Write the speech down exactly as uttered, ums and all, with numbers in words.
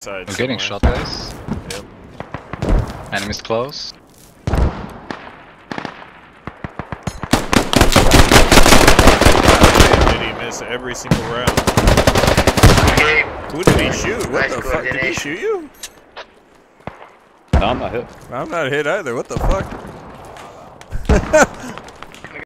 Side I'm getting somewhere. shot, guys. Yep. Enemies close. Did he miss every single round? Okay. Who did he shoot? What Nice the fuck? Did he shoot you? No, I'm not hit. I'm not hit either. What the fuck?